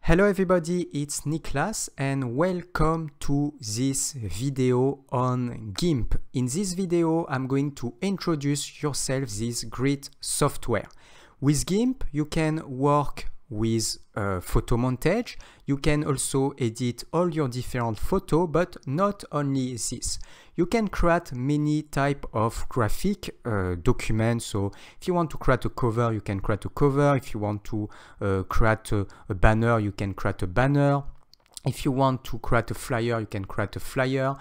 Hello everybody, it's Niklas and welcome to this video on Gimp. In this video, I'm going to introduce yourself this great software. With Gimp, you can work with photo montage. You can also edit all your different photos, but not only this. You can create many type of graphic documents. So if you want to create a cover, you can create a cover. If you want to create a banner, you can create a banner. If you want to create a flyer, you can create a flyer.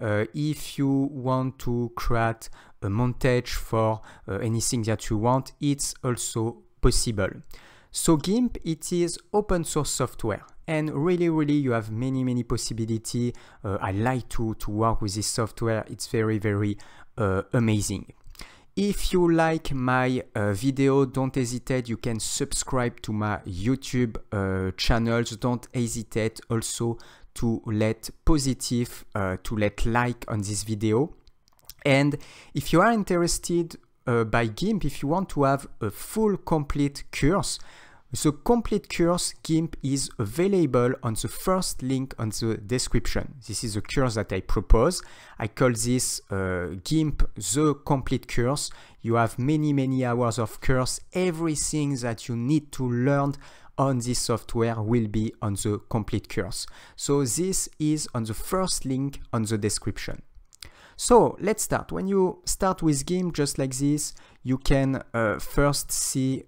If you want to create a montage for anything that you want, it's also possible. So Gimp, it is open source software and really you have many possibilities. I like to work with this software. It's very amazing. If you like my video, don't hesitate. You can subscribe to my YouTube channels. Don't hesitate also to let positive, to let like on this video. And if you are interested by Gimp, if you want to have a full complete course, the complete course Gimp is available on the first link on the description. This is a course that I propose. I call this Gimp the complete course. You have many hours of course. Everything that you need to learn on this software will be on the complete course. So this is on the first link on the description. So let's start. When you start with Gimp, just like this, you can first see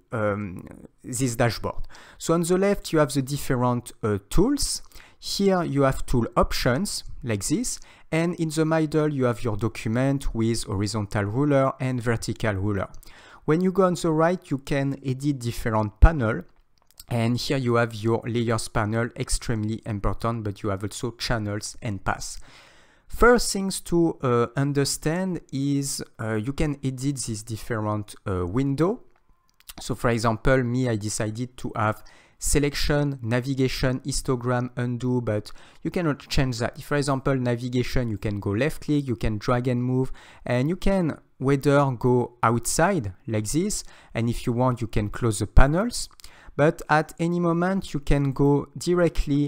this dashboard. So on the left, you have the different tools. Here you have tool options like this. And in the middle, you have your document with horizontal ruler and vertical ruler. When you go on the right, you can edit different panel. And here you have your layers panel, extremely important, but you have also channels and paths. First things to understand is you can edit this different window. So for example, me, I decided to have selection, navigation, histogram, undo, but you cannot change that. If for example, navigation, you can go left click, you can drag and move, and you can whether go outside like this, and if you want, you can close the panels. But at any moment, you can go directly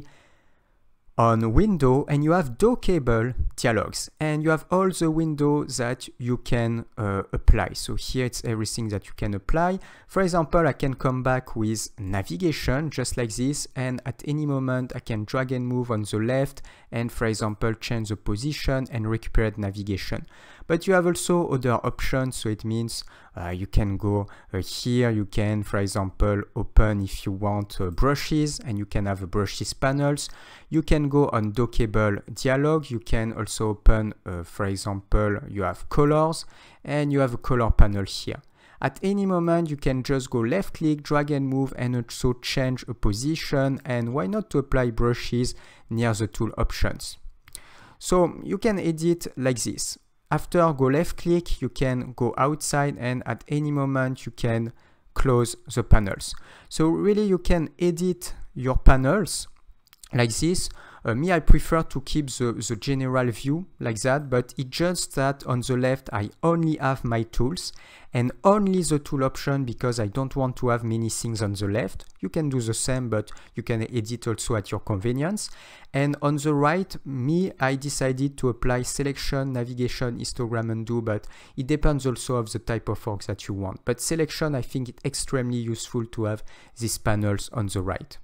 on window and you have dockable dialogues and you have all the windows that you can apply. So here it's everything that you can apply. For example, I can come back with navigation just like this, and at any moment I can drag and move on the left and for example change the position and recuperate navigation. But you have also other options, so it means you can go here, you can for example open if you want brushes and you can have brushes panels. You can go on dockable dialogue, you can also open for example you have colors and you have a color panel here. At any moment you can just go left click, drag and move, and also change a position, and why not to apply brushes near the tool options. So you can edit like this. After go left click, you can go outside and at any moment you can close the panels. So really you can edit your panels like this. Me, I prefer to keep the general view like that, but it's just that on the left I only have my tools and only the tool option because I don't want to have many things on the left. You can do the same, but you can edit also at your convenience. And on the right, me, I decided to apply selection, navigation, histogram, undo, but it depends also of the type of work that you want. But selection, I think it's extremely useful to have these panels on the right.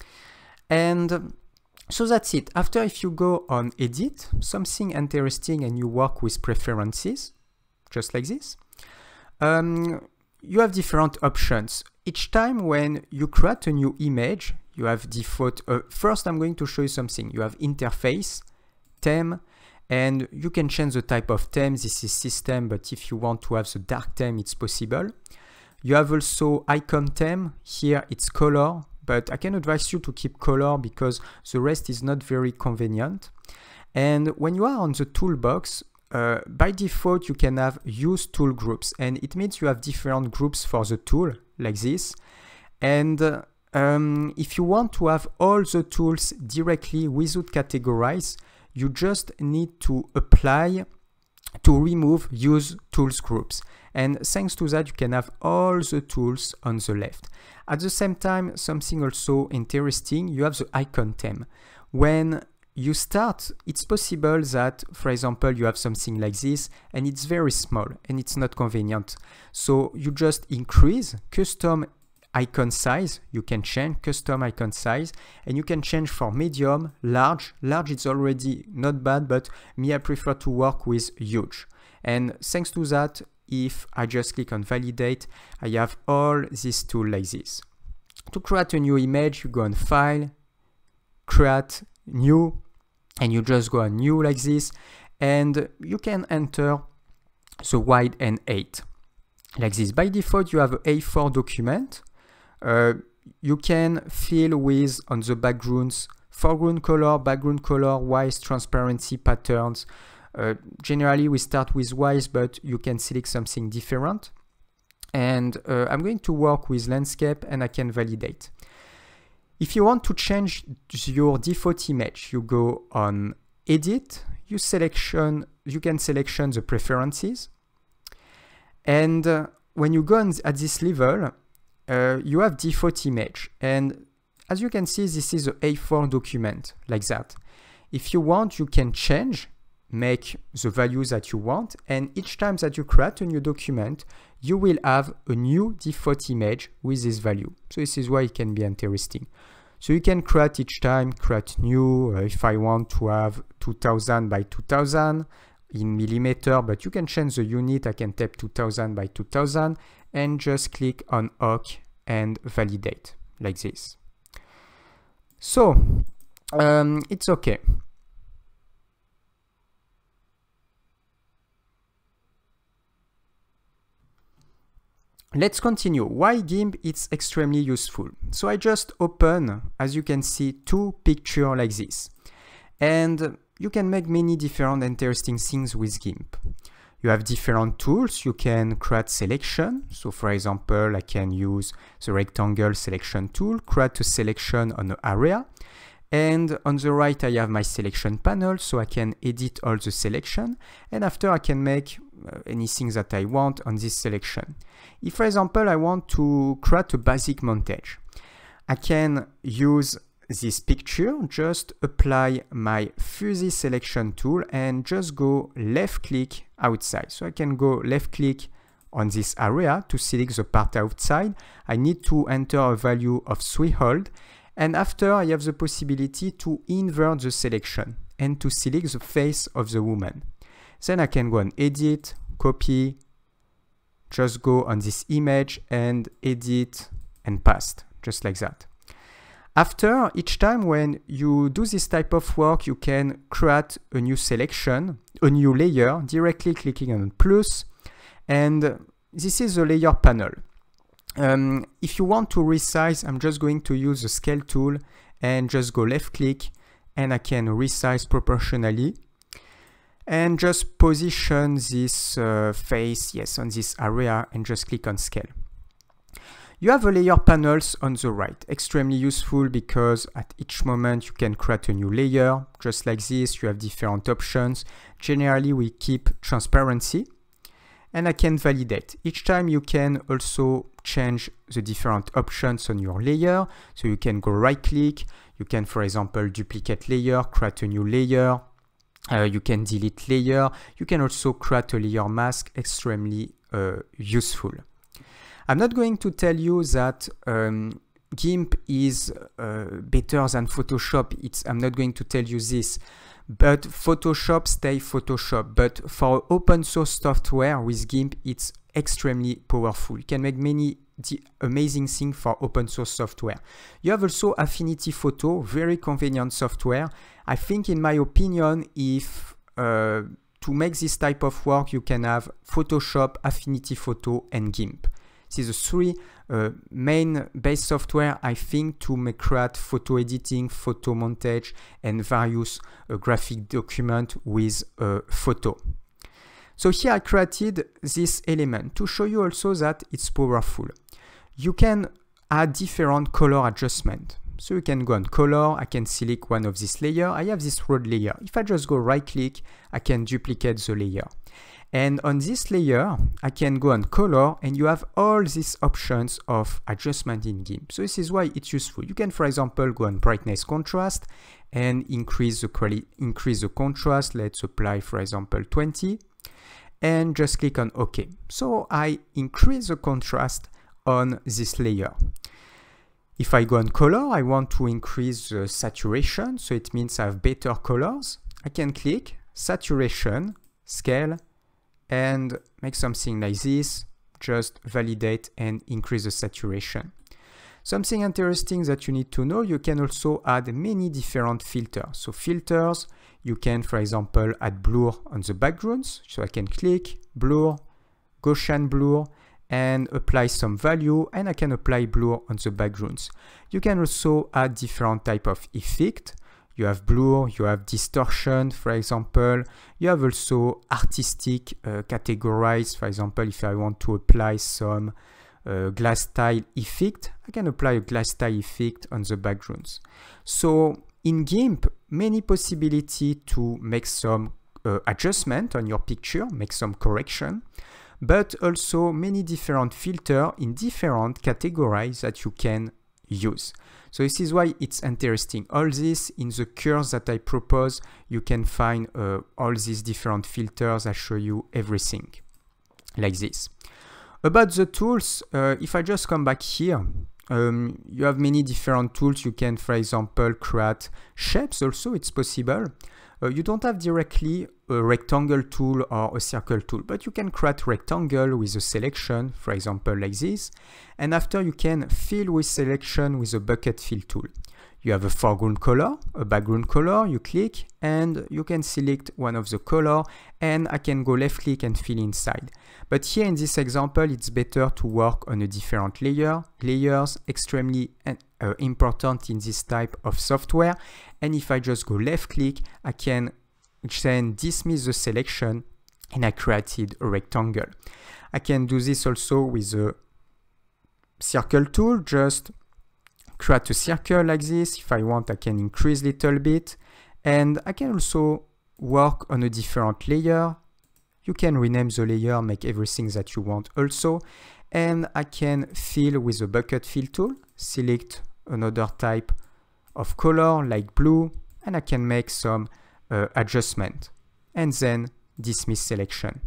And so that's it. After, if you go on edit, something interesting and you work with preferences, just like this, you have different options. Each time when you create a new image, you have default. First, I'm going to show you something. You have interface, theme, and you can change the type of theme. This is system, but if you want to have the dark theme, it's possible. You have also icon theme. Here it's color, but I can advise you to keep color because the rest is not very convenient. And when you are on the toolbox, by default, you can have use tool groups, and it means you have different groups for the tool like this. And if you want to have all the tools directly without categorize, you just need to apply to remove use tools groups. And thanks to that, you can have all the tools on the left. At the same time, something also interesting, you have the icon theme. When you start, it's possible that, for example, you have something like this and it's very small and it's not convenient. So you just increase custom icon size. You can change custom icon size and you can change for medium, large. Large is already not bad, but me, I prefer to work with huge. And thanks to that, if I just click on validate, I have all these tools like this. To create a new image, you go on File, Create, New, and you just go on New like this, and you can enter the wide and height like this. By default, you have an A4 document. You can fill with on the backgrounds, foreground color, wise, transparency, patterns. Generally, we start with wise, but you can select something different. And I'm going to work with landscape and I can validate. If you want to change your default image, you go on Edit, you can selection the preferences. And when you go at this level, you have default image. And as you can see, this is an A4 document like that. If you want, you can change, make the values that you want, and each time that you create a new document, you will have a new default image with this value. So this is why it can be interesting. So you can create each time, create new, if I want to have 2000 by 2000 in millimeter, but you can change the unit. I can type 2000 by 2000 and just click on OK and validate like this. So it's okay. Let's continue. Why Gimp is extremely useful. So I just open, as you can see, two pictures like this. And you can make many different interesting things with Gimp. You have different tools. You can create selection. So for example, I can use the rectangle selection tool, create a selection on an area. And on the right, I have my selection panel, so I can edit all the selection. And after, I can make anything that I want on this selection. If, for example, I want to create a basic montage, I can use this picture, just apply my fuzzy selection tool and just go left click outside. So I can go left click on this area to select the part outside. I need to enter a value of threshold. And after, I have the possibility to invert the selection and to select the face of the woman. Then I can go on edit, copy, just go on this image and edit and paste, just like that. After, each time when you do this type of work, you can create a new selection, a new layer, directly clicking on plus. And this is the layer panel. If you want to resize, I'm just going to use the scale tool and just go left click and I can resize proportionally and just position this face, yes, on this area and just click on scale. You have a layer panels on the right, extremely useful because at each moment you can create a new layer, just like this. You have different options. Generally, we keep transparency. And I can validate. Each time you can also change the different options on your layer. So you can go right click. You can, for example, duplicate layer, create a new layer. You can delete layer. You can also create a layer mask, extremely useful. I'm not going to tell you that Gimp is better than Photoshop. I'm not going to tell you this. But Photoshop stay Photoshop. But for open source software with Gimp, it's extremely powerful. You can make many amazing things for open source software. You have also Affinity Photo, very convenient software. I think, in my opinion, if to make this type of work, you can have Photoshop, Affinity Photo, and Gimp. These are the three main base software, I think, to create photo editing, photo montage, and various graphic document with photo. So here I created this element to show you also that it's powerful. You can add different color adjustment. So you can go on color, I can select one of this layer. I have this road layer. If I just go right click, I can duplicate the layer. And on this layer, I can go on color, and you have all these options of adjustment in Gimp. So this is why it's useful. You can, for example, go on brightness contrast and increase the contrast. Let's apply, for example, 20, and just click on OK. So I increase the contrast on this layer. If I go on color, I want to increase the saturation, so it means I have better colors. I can click saturation, scale, and make something like this, just validate and increase the saturation. Something interesting that you need to know, you can also add many different filters. So filters, you can, for example, add blur on the backgrounds. So I can click blur, Gaussian blur, and apply some value, and I can apply blur on the backgrounds. You can also add different type of effect. You have blur, you have distortion, for example. You have also artistic categorized. For example, if I want to apply some glass tile effect, I can apply a glass tile effect on the backgrounds. So in GIMP, many possibility to make some adjustment on your picture, make some correction, but also many different filters in different categories that you can use. So this is why it's interesting. All this in the course that I propose, you can find all these different filters. I show you everything like this. About the tools, if I just come back here, you have many different tools. You can, for example, create shapes also, it's possible. You don't have directly a rectangle tool or a circle tool, but you can create rectangle with a selection, for example, like this. And after you can fill with selection with a bucket fill tool. You have a foreground color, a background color, you click and you can select one of the color, and I can go left click and fill inside. But here in this example, it's better to work on a different layer. Layers extremely important in this type of software. And if I just go left click, I can then dismiss the selection and I created a rectangle. I can do this also with a circle tool, just create a circle like this. If I want, I can increase a little bit, and I can also work on a different layer. You can rename the layer, make everything that you want also, and I can fill with the bucket fill tool, select another type of color like blue, and I can make some adjustment and then dismiss selection.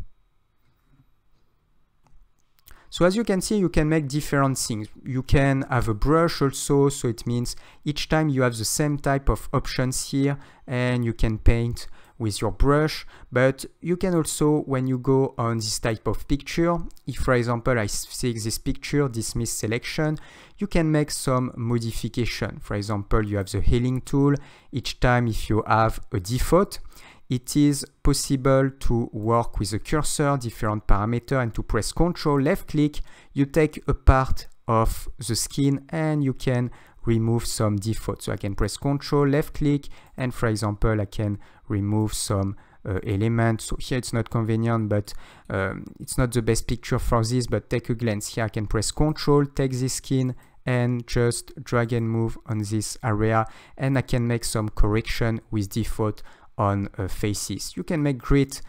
So as you can see, you can make different things. You can have a brush also, so it means each time you have the same type of options here, and you can paint with your brush. But you can also, when you go on this type of picture, if for example I select this picture, dismiss selection, you can make some modification. For example, you have the healing tool. Each time if you have a default, it is possible to work with the cursor, different parameters, and to press Ctrl, left click, you take a part of the skin and you can remove some default. So I can press Ctrl, left click, and for example, I can remove some elements. So here it's not convenient, but it's not the best picture for this, but take a glance. Here I can press Ctrl, take this skin, and just drag and move on this area, and I can make some correction with default on faces. You can make great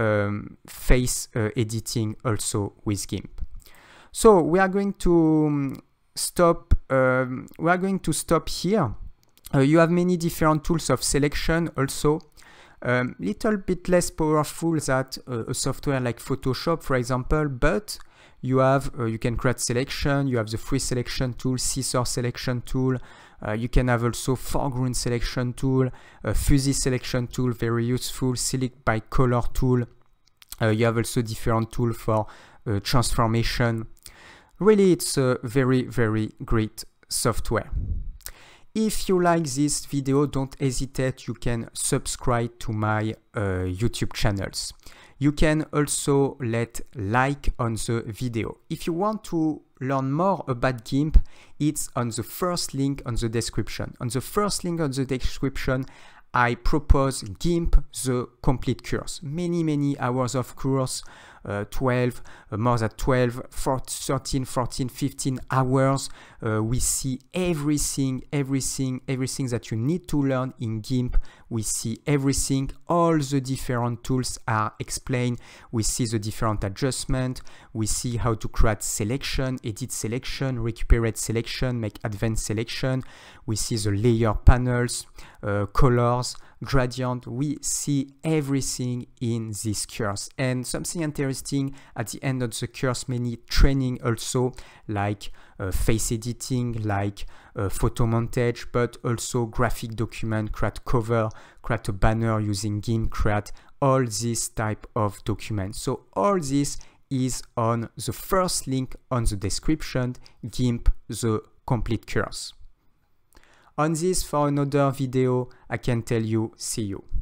face editing also with GIMP. So we are going to stop. We are going to stop here. You have many different tools of selection also. Little bit less powerful than a software like Photoshop, for example, but you have you can create selection. You have the free selection tool, scissor selection tool. You can have also foreground selection tool, fuzzy selection tool, very useful, select by color tool. You have also different tool for transformation. Really, it's a very, very great software. If you like this video, don't hesitate, you can subscribe to my YouTube channels. You can also let like on the video. If you want to learn more about GIMP, it's on the first link on the description. On the first link on the description, I propose GIMP, the complete course. Many hours of course 12, more than 12, 13, 14, 15 hours. We see everything that you need to learn in Gimp. We see everything, all the different tools are explained. We see the different adjustments. We see how to create selection, edit selection, recuperate selection, make advanced selection. We see the layer panels, colors, gradient. We see everything in this course. And something interesting at the end of the course, many training also, like face editing, like photo montage, but also graphic document, create cover, create a banner using Gimp, create all this type of documents. So all this is on the first link on the description, Gimp, the complete course. On this, for another video, I can tell you, see you.